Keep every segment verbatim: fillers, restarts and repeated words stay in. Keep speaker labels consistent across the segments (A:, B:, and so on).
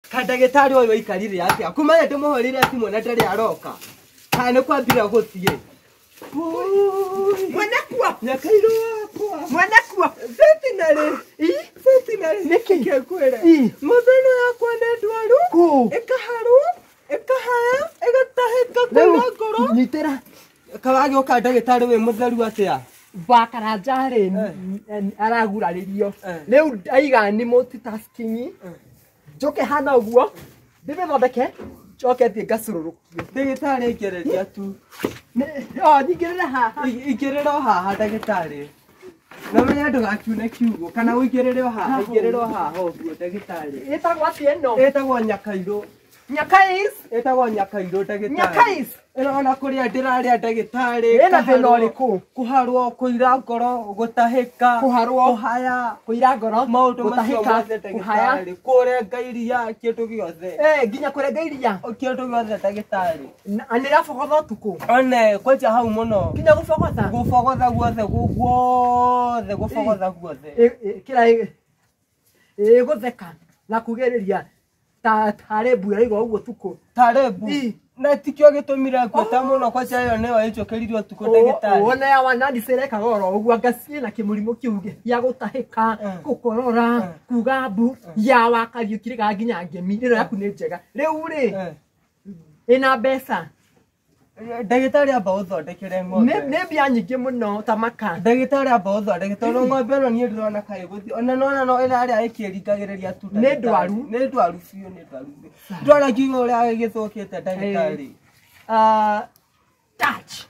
A: Kadagitari oyo ikarire yake akumanya ndumuhorire simu na ndari aroka kana kwambira guthie mwana kwa nyakairo kwa mwana kwa Vetinary i Vetinary nikike kwera mutheno yakwa ndwaru ku ekaharu ekahaya egataheka kwa ngoro nyitera kawage ukadagitari we mutheru atia
B: bakarajare araguraririo riu aiga ni multitasking joke hana uguo ndibe thondeke joke thie ngacururukie
A: ndagitari igereria tu
B: o ningirira haha
A: igerera haha ndagitari na menya ndugakiune kiugo kana uigerere haha igerera haha uguo ndagitari
B: etagwo atia eno
A: etagwo nyakairo
B: nyakais
A: etagwo nyakairo ndagitari
B: nyakais
A: eno ona kuria ndiraria ndagitari
B: ena thina uriku
A: kuharwo kuira ngoro gutahika
B: kuharwo
A: kuhaya
B: kuira ngoro
A: maundu
B: gutahika kuhaya
A: kurenga iria kindu giothe
B: eh nginya kurenga iria
A: kindu giothe ndagitari
B: anira fogotha tuku
A: one kwaja hau muno
B: nginya gufogotha
A: gufogotha guothe guothe gufogotha guothe
B: kira eh gutheka na kugeriria ta tarebu irigo uguo tuku
A: tarebu na tikio gitumira kweta muno kwa chayo neyo ichokeririo tuku ndagitari
B: wona ya wanandi sereka goro uguo ngacie na kimurimo kiuge ya gutahika gukorora kugambu ya wakario kiriga nginya ngemi riro yaku ni njega riu ri ina besa
A: ndagitari aba uthondekere ng'ombe
B: ne bia nyingi muno tamaka
A: ndagitari aba uthondekere ng'ombe no ni ndirona kai guthi ona no no ira ari aikiringagiriria tu
B: ne ndwaru
A: ne ndwaru biu ne ndwaru ndwara kiugo uri agithokete ndagitari
B: ah touch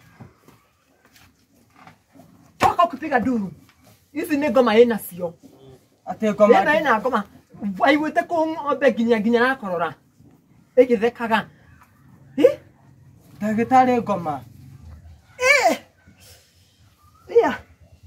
B: toka kupiga duru hizi ni ngoma ina cio
A: ate ngoma
B: ina ina ngoma waigwite ku ng'ombe nginya nginya nakorora igithekaga eh
A: ndagitari ngoma
B: eh yeah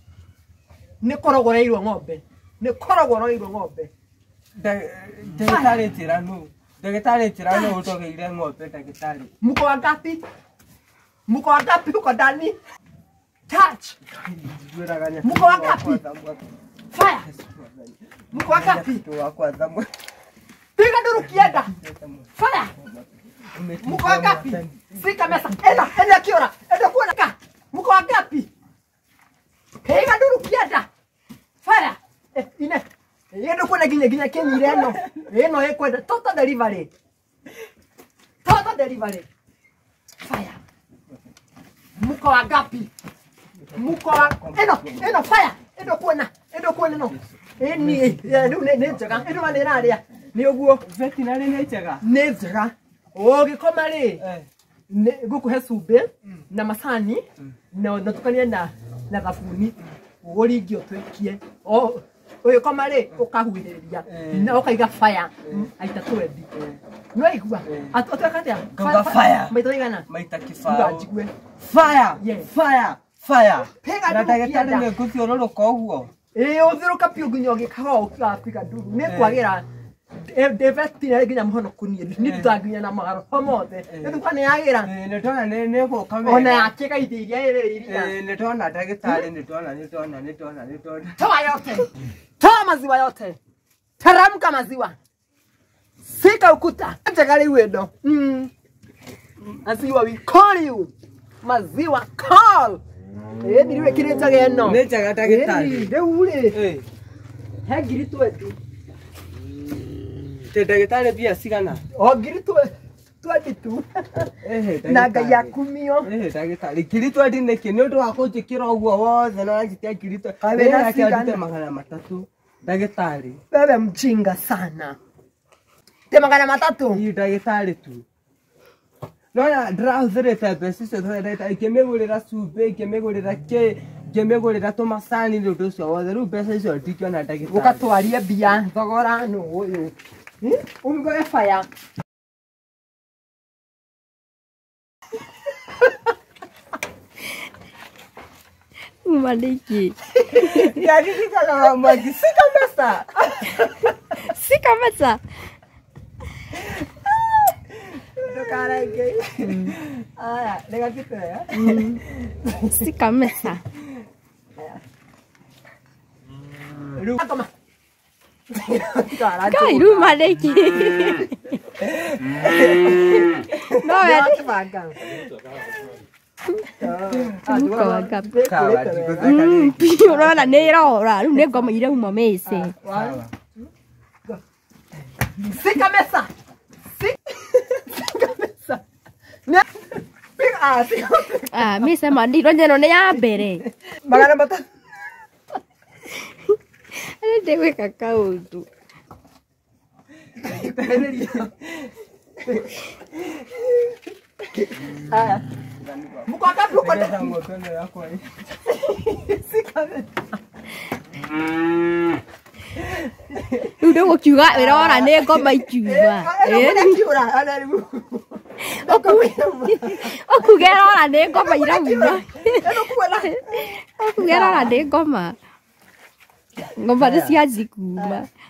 B: ni korogoreirwo ng'ombe ni korogoreirwo ng'ombe
A: ndagitari tiranu ndagitari tiranu utogeire ng'ombe ndagitari
B: muko wangapi muko wangapi uko ndani touch muko wangapi fire muko wangapi piga nduru kienda fire muko wangapi sika mesa enda enda kiora enda kuona ka muko wangapi piga nduru kienda fire eh ine yendo kuona ginya ginya kenyire eno eno ekwenda total delivery total delivery fire muko wangapi muko eno eno fire endo kuona endo kuona no eni riu ne njega endo manira aria ni uguo
A: Vetinary ne njega
B: ne njega o gikoma ri ne gukuhe cumbi na macani na na tukania na na thabuni uringio twikie o uyu koma ri ukahuiriria na ukaiga fire aita twendi no igua atwekatia
A: gauga fire
B: maita igana
A: maita kifaa
B: njigwe
A: fire fire fire
B: pega
A: na ndagitari ne guthiururuka uguo
B: eh uthiruka pio nginya gikaga ukiga nduru ne kwagira Vetinary nginya muhono kunie ni tutaginya na magaro pomothe ndukane yagira
A: ne tona ne ne ko kamera
B: ona yakeka ithiria iria
A: eh ne tona ndagitari ne tona ne tona ne tona ne tona
B: toa yote toa maziwa yote taramka maziwa fika ukuta njagari wendo mm maziwa we call you maziwa call eh ndiriwe kireta geno
A: ne njaga ndagitari
B: riu ri
A: eh
B: he ngiri twendi
A: te ndagitari bia cigana
B: o ngiri twendi tu
A: eh
B: na ngai akumio
A: eh ndagitari ngiri twendi niki ni undu wa kunjikira uguo wothe no anjitia ngiri twendi
B: kawe na
A: cigana magana matatu ndagitari
B: wewe mjinga sana te magana matatu
A: ni ndagitari tu no ndirahuthirite mbeca icio ndagitari ngimigurira cumbi ngimigurira ki ngimigurira tumacani ni undu ucio wothe riu mbeca icio ndikiona ndagitari
B: ukatwarie mbia thogora no uyu umgoe fire
C: Umaliki.
A: ya nini kama magi sika mesa
C: Sika mesa.
B: Dokara ige. Ah, lega kitu ya.
C: Sika mesa.
B: Ru. Koma.
C: Kai ru maliki. No wendi.
B: Kibanga.
C: Muko wa ngapi?
A: Sawa, jikutheka rĩngĩ.
C: Urona nĩ irora rĩu nĩ ngoma irauma mece.
A: Sawa.
B: Sika mesa. Sika mesa. Ne. Big ass.
C: Ah, mece mandiro nyeno nĩ ya mbere.
B: Magana matatu.
C: Nĩ ndĩgwĩka kaũndũ.
B: Aya. Muko ngapi uko
A: Nĩgetha
B: ndani?
A: moto ĩno yakwa ĩ.
B: Sika mesa.
C: Rĩu nĩ gũkiuga ĩrora nĩ ngoma ikiuma.
B: Kiura ana rĩu.
C: Ũkuge ĩrora nĩ ngoma irauma.
B: Eno kuela.
C: Ũkuge ĩrora nĩ ngoma. Ngoma nĩ cianji kuma.